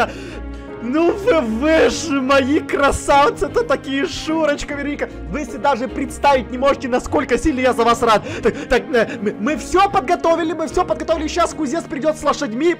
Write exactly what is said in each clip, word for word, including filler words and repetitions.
меня... Ну вы, вы же мои красавцы-то такие, Шурочка, Вероника. Вы себе даже представить не можете, насколько сильно я за вас рад. Так, так мы, мы все подготовили, мы все подготовили. Сейчас кузнец придет с лошадьми.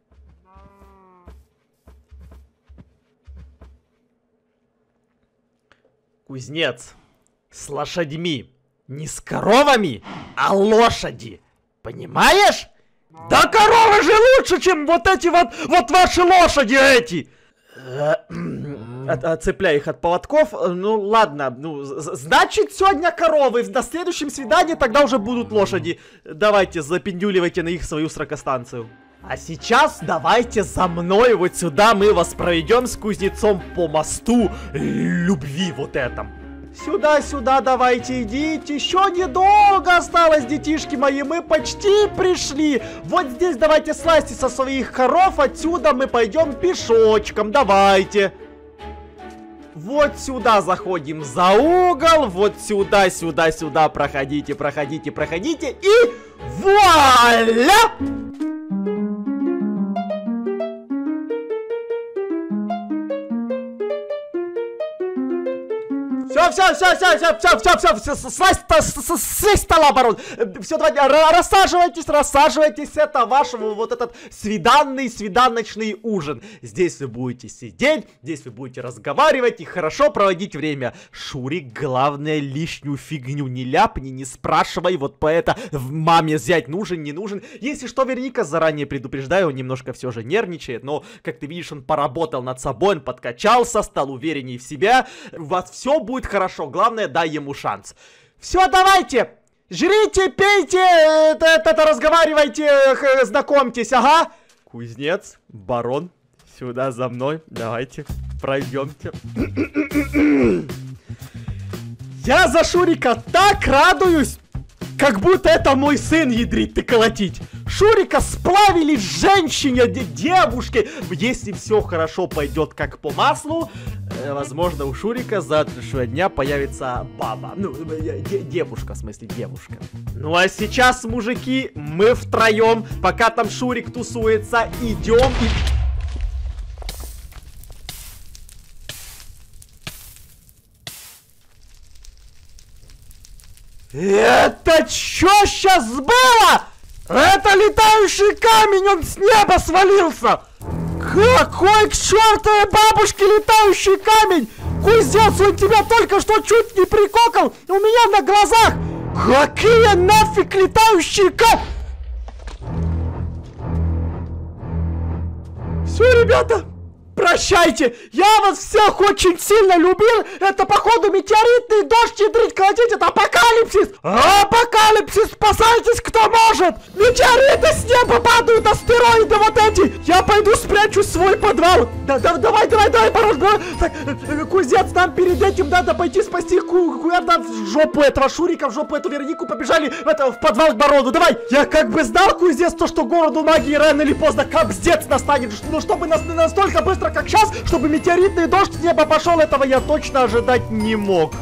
Кузнец с лошадьми. Не с коровами, а лошади. Понимаешь? Да коровы же лучше, чем вот эти вот, вот ваши лошади эти. От, отцепляй их от поводков. Ну ладно, ну значит сегодня коровы. На следующем свидании тогда уже будут лошади. Давайте запендюливайте на их свою сракостанцию. А сейчас давайте за мной вот сюда мы вас проведем с кузнецом по мосту любви вот этом. Сюда-сюда давайте идите, еще недолго осталось, детишки мои, мы почти пришли. Вот здесь давайте слазьте со своих коров, отсюда мы пойдем пешочком, давайте. Вот сюда заходим за угол, вот сюда, сюда, сюда проходите, проходите, проходите и вуаля! Все, все, все, все, все, все, все, все, все, слазь с стола, барон. Все, давайте, рассаживайтесь, рассаживайтесь, это ваш вот этот свиданный, свиданочный ужин. Здесь вы будете сидеть, здесь вы будете разговаривать и хорошо проводить время. Шурик, главное, лишнюю фигню не ляпни, не спрашивай, вот по это в маме взять нужен, не нужен. Если что, Вероника, заранее предупреждаю, он немножко все же нервничает, но, как ты видишь, он поработал над собой, он подкачался, стал увереннее в себя. У вас все будет хорошо, главное, дай ему шанс. Все, давайте, жрите, пейте, это, это, это разговаривайте, знакомьтесь, ага. Кузнец, барон, сюда за мной, давайте, пройдемте. Я за Шурика так радуюсь, как будто это мой сын, ядрить ты колотить. Шурика сплавили женщине, девушке. Если все хорошо пойдет как по маслу, э, возможно, у Шурика с завтрашнего дня появится баба. Ну, девушка, в смысле, девушка. Ну, а сейчас, мужики, мы втроем, пока там Шурик тусуется, идем и... Это чё сейчас было? Это летающий камень, он с неба свалился! Какой к чертовой бабушке летающий камень? Кузнец, он тебя только что чуть не прикокал у меня на глазах! Какие нафиг летающие камни? Все, ребята, прощайте! Я вас всех очень сильно любил! Это, походу, метеоритный дождь, ядрить, колотить, это апокалипсис! Апокалипсис! Спасайтесь, кто может! Метеориты с неба падают, астероиды вот эти! Я пойду спрячусь в свой подвал! Да, да, давай, давай, давай, барон, давай! Так, кузнец, нам перед этим надо пойти спасти куда-то в жопу этого Шурика, в жопу эту Веронику, побежали в, это, в подвал к барону, давай! Я как бы знал, кузнец, то, что городу магии рано или поздно капздец настанет, но чтобы нас настолько быстро, как сейчас, чтобы метеоритный дождь с неба пошел, этого я точно ожидать не мог.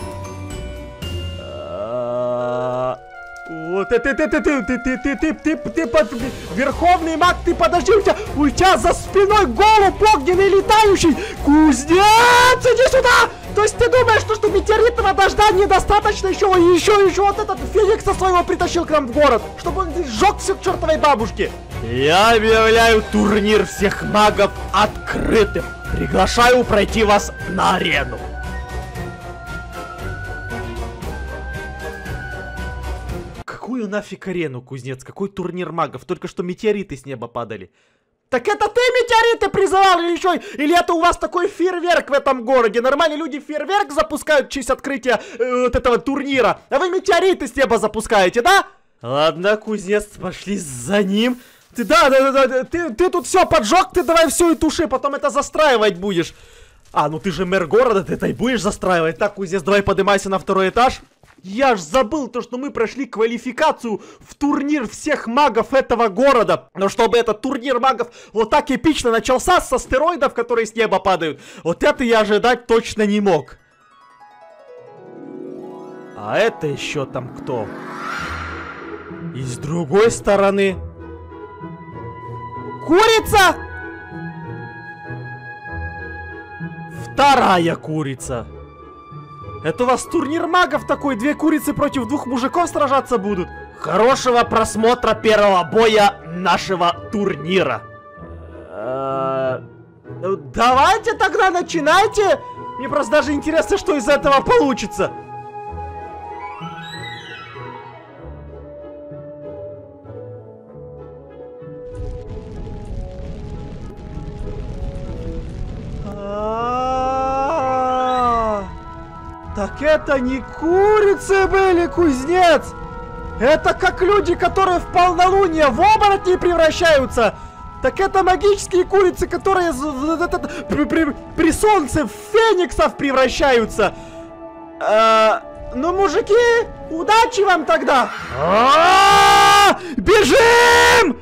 Вот ты, ты, ты, ты, ты, ты, ты, ты, ты, ты, ты, верховный маг, ты подожди, у тебя, у тебя за спиной голубь огненный летающий. Кузнец, иди сюда! То есть ты думаешь, что, что метеоритного дождя недостаточно, еще, еще, еще вот этот Феникса своего притащил к нам в город, чтобы он здесь сжег все к чертовой бабушке. Я объявляю турнир всех магов открытым. Приглашаю пройти вас на арену. Какую нафиг арену, кузнец? Какой турнир магов? Только что метеориты с неба падали. Так это ты метеориты призывал или что? Или это у вас такой фейерверк в этом городе? Нормальные люди фейерверк запускают в честь открытия э, вот этого турнира. А вы метеориты с неба запускаете, да? Ладно, кузнец, пошли за ним. Ты, да, да, да, да, ты, ты тут все поджег, ты давай все и туши, потом это застраивать будешь. А, ну ты же мэр города, ты это и будешь застраивать. Так, кузнец, давай поднимайся на второй этаж. Я ж забыл то, что мы прошли квалификацию в турнир всех магов этого города. Но чтобы этот турнир магов вот так эпично начался с астероидов, которые с неба падают, вот это я ожидать точно не мог. А это еще там кто? И с другой стороны... Курица! Вторая курица. Это у вас турнир магов такой? Две курицы против двух мужиков сражаться будут? Хорошего просмотра первого боя нашего турнира. Давайте тогда начинайте. Мне просто даже интересно, что из этого получится. Так это не курицы были, кузнец! Это как люди, которые в полнолуние в оборотни превращаются! Так это магические курицы, которые при, при, при солнце в фениксов превращаются! А, ну, мужики, удачи вам тогда! А-а-а! Бежим!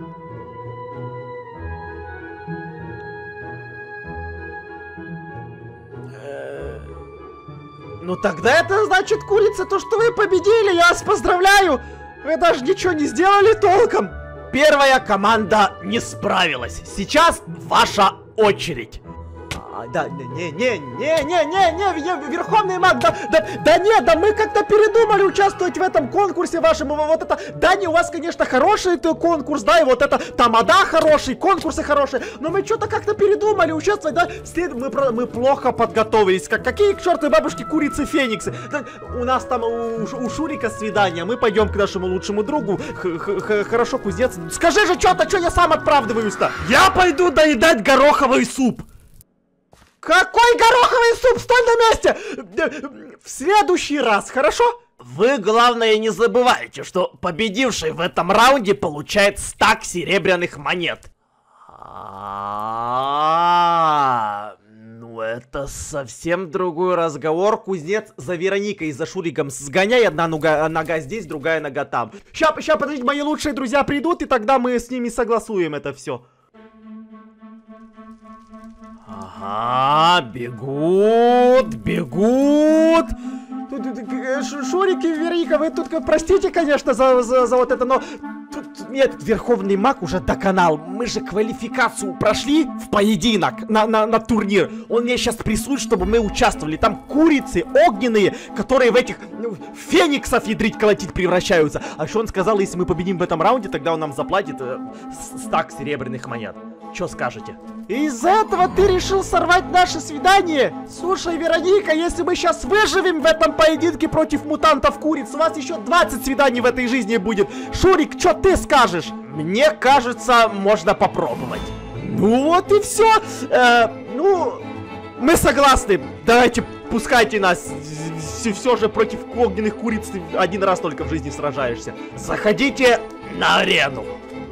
Ну тогда это значит, курица, то, что вы победили, я вас поздравляю! Вы даже ничего не сделали толком! Первая команда не справилась. Сейчас ваша очередь. А, да, не-не-не-не-не-не, Верховный маг, да, да, да нет, да мы как-то передумали участвовать в этом конкурсе вашем, вот это, да не, у вас, конечно, хороший конкурс, да, и вот это, тамада хороший, конкурсы хорошие, но мы что-то как-то передумали участвовать, да, мы, мы плохо подготовились, как, какие к чертовой бабушке курицы фениксы, да, у нас там у, у Шурика свидание, мы пойдем к нашему лучшему другу, х -х -х хорошо, кузнец, скажи же что-то, что я сам оправдываюсь-то, я пойду доедать гороховый суп. Какой гороховый суп? Стой на месте! В следующий раз, хорошо? Вы, главное, не забывайте, что победивший в этом раунде получает стак серебряных монет. А-а-а, ну это совсем другой разговор. Кузнец за Вероникой и за Шуриком сгоняй. Одна нога, нога здесь, другая нога там. Ща, ща, подождите, мои лучшие друзья придут, и тогда мы с ними согласуем это все. Ага, бегут, бегут. Шурик и Вероника, вы тут, простите, конечно, за, за, за вот это, но тут мне этот Верховный маг уже доконал. Мы же квалификацию прошли в поединок, на, на, на турнир. Он мне сейчас прессует, чтобы мы участвовали. Там курицы огненные, которые в этих ну, фениксов ядрить колотить превращаются. А еще он сказал, если мы победим в этом раунде, тогда он нам заплатит э, стак серебряных монет. Что скажете? Из-за этого ты решил сорвать наше свидание? Слушай, Вероника, если мы сейчас выживем в этом поединке против мутантов-куриц, у вас еще двадцать свиданий в этой жизни будет. Шурик, что ты скажешь? Мне кажется, можно попробовать. Ну вот и все. Э, ну, мы согласны. Давайте, пускайте нас. Все же против огненных куриц ты один раз только в жизни сражаешься. Заходите на арену.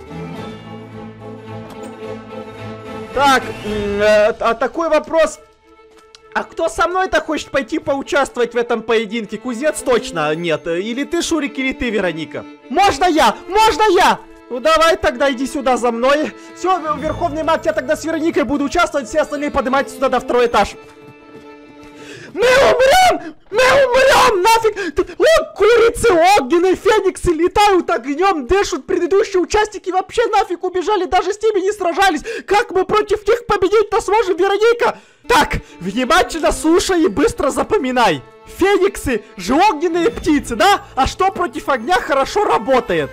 Так, э, а такой вопрос. А кто со мной-то хочет пойти поучаствовать в этом поединке? Кузнец точно нет. Или ты, Шурик, или ты, Вероника? Можно я? Можно я? Ну давай тогда иди сюда за мной. Все, Верховный маг, я тогда с Вероникой буду участвовать. Все остальные поднимайтесь сюда на второй этаж. Мы умрем! Мы умрем! Нафиг! О, курицы огненные, фениксы летают огнем, дышат. Предыдущие участники вообще нафиг убежали, даже с ними не сражались. Как мы против них победить-то сможем, Вероника? Так, внимательно слушай и быстро запоминай. Фениксы же огненные птицы, да? А что против огня хорошо работает?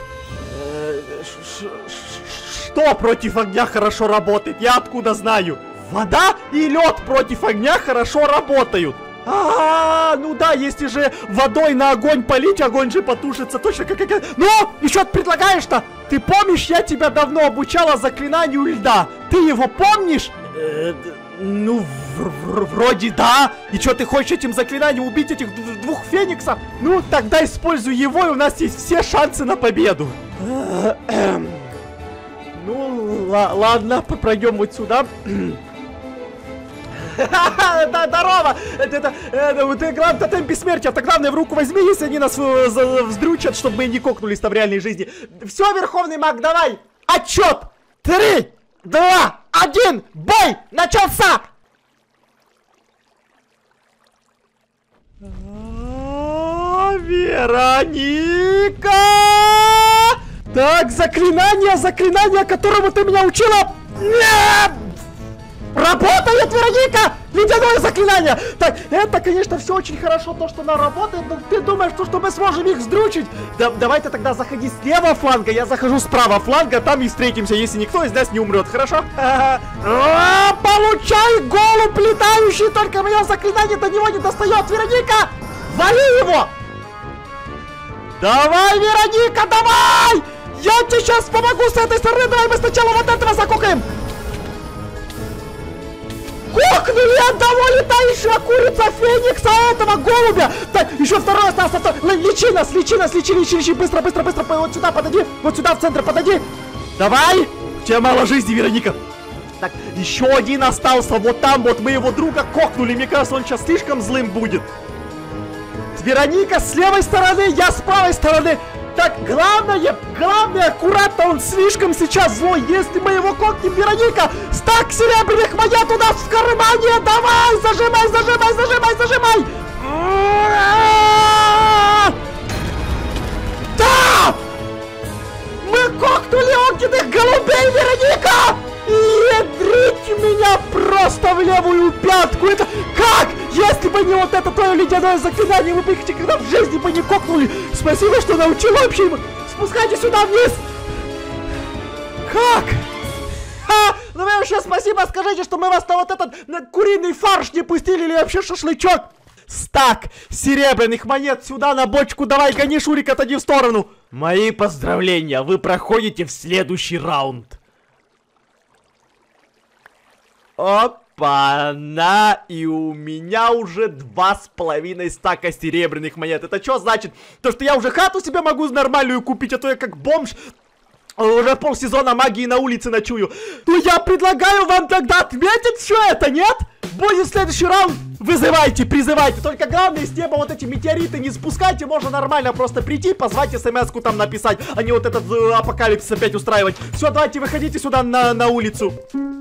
Что против огня хорошо работает? Я откуда знаю? Вода и лед против огня хорошо работают. А, -а, -а ну да, если же водой на огонь полить, огонь же потушится точно как... как... Ну, и что ты предлагаешь-то? Ты помнишь, я тебя давно обучала заклинанию льда. Ты его помнишь? Э, ну, вроде да. И что, ты хочешь этим заклинанием убить этих двух фениксов? Ну, тогда используй его, и у нас есть все шансы на победу. Ну, ладно, пройдем вот сюда. Да, здорово! Это, это, главное, тотем бессмертия. Так главное, в руку возьми, если они нас вздрючат, чтобы мы не кокнулись там в реальной жизни. Все, Верховный маг, давай! Отчет! Три, два, один, бой! Начался! Вероника! Так, заклинание, заклинание, которому ты меня учила! Нет! Работает, Вероника! Ледяное заклинание! Так, это, конечно, все очень хорошо, то, что она работает, но ты думаешь, что, что мы сможем их сдрючить? Да, давай ты тогда заходи с левого фланга, я захожу с правого фланга, там и встретимся, если никто из нас не умрет, хорошо? А, получай, голубь летающий, только мое заклинание до него не достает, Вероника! Вали его! Давай, Вероника, давай! Я тебе сейчас помогу с этой стороны, давай мы сначала вот этого закокаем! Кокнули одного летающего курица Феникса, этого голубя! Так, еще второй остался, второй. Лечи нас, лечи нас, лечи, лечи, лечи, быстро, быстро, быстро, вот сюда подойди, вот сюда в центр подойди! Давай! У тебя мало жизни, Вероника! Так, еще один остался, вот там, вот мы его друга кокнули, мне кажется, он сейчас слишком злым будет. Вероника с левой стороны, я с правой стороны. Так, главное, главное, аккуратно, он слишком сейчас злой. Если мы его кокнем, Вероника, стак серебряных монет у нас в кармане. Давай, зажимай, зажимай, зажимай, зажимай. Да! Мы кокнули огненных голубей, Вероника! Ядрить меня просто в левую пятку! Это как? Если бы не вот это твое ледяное заклинание, вы бы их никогда в жизни бы не кокнули! Спасибо, что научил вообще! Спускайте сюда вниз! Как? Ха! Ну вы вообще спасибо скажите, что мы вас на вот этот на куриный фарш не пустили или вообще шашлычок! Стак серебряных монет сюда на бочку, давай, гони, Шурик, отойди в сторону! Мои поздравления, вы проходите в следующий раунд. Опа-на! И у меня уже два с половиной стака серебряных монет. Это что значит? То, что я уже хату себе могу нормальную купить, а то я как бомж уже полсезона магии на улице ночую. Ну я предлагаю вам тогда отметить все это, нет? Будет следующий раунд. Вызывайте, призывайте. Только главное, с неба вот эти метеориты не спускайте. Можно нормально просто прийти, позвать смс-ку там написать, а не вот этот э, апокалипсис опять устраивать. Все, давайте выходите сюда на, на улицу.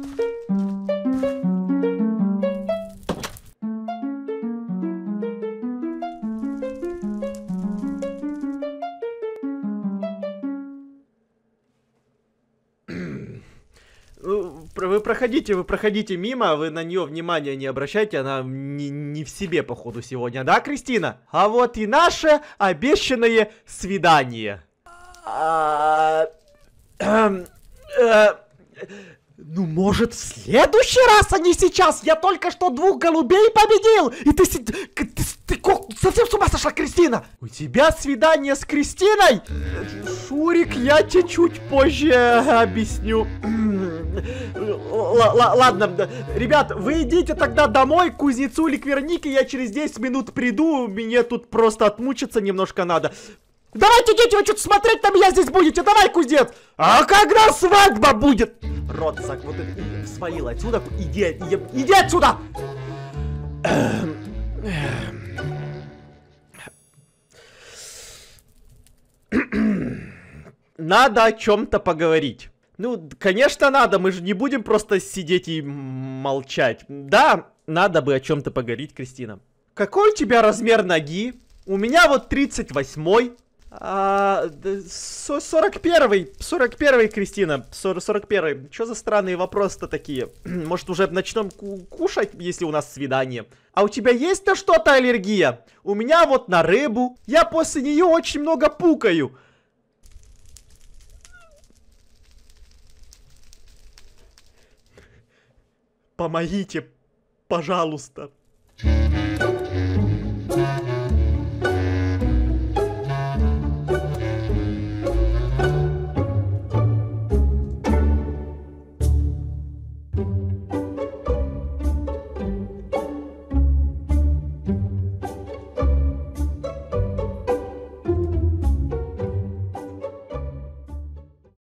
Вы проходите, вы проходите мимо, вы на нее внимания не обращайте, она не, не в себе, походу, сегодня, да, Кристина? А вот и наше обещанное свидание. А, э, э, ну, может, в следующий раз, а не сейчас? Я только что двух голубей победил! И ты, ты, ты, ты, ты совсем с ума сошла, Кристина? У тебя свидание с Кристиной? Шурик, я тебе чуть позже объясню. Ладно, ребят, вы идите тогда домой к кузнецу или к Веронике, я через десять минут приду, мне тут просто отмучиться немножко надо. Давайте, дети, вы что-то смотреть на меня здесь будете, давай, кузнец! А когда свадьба будет? Рот зак, вот это, свалил отсюда, иди, иди, иди отсюда! Надо о чем-то поговорить. Ну, конечно, надо, мы же не будем просто сидеть и молчать. Да, надо бы о чем-то поговорить, Кристина. Какой у тебя размер ноги? У меня вот тридцать восьмой. А, сорок первый, сорок первый, Кристина, сорок первый. Что за странные вопросы-то такие? Может, уже начнем кушать, если у нас свидание? А у тебя есть на что-то аллергия? У меня вот на рыбу. Я после нее очень много пукаю. Помогите, пожалуйста.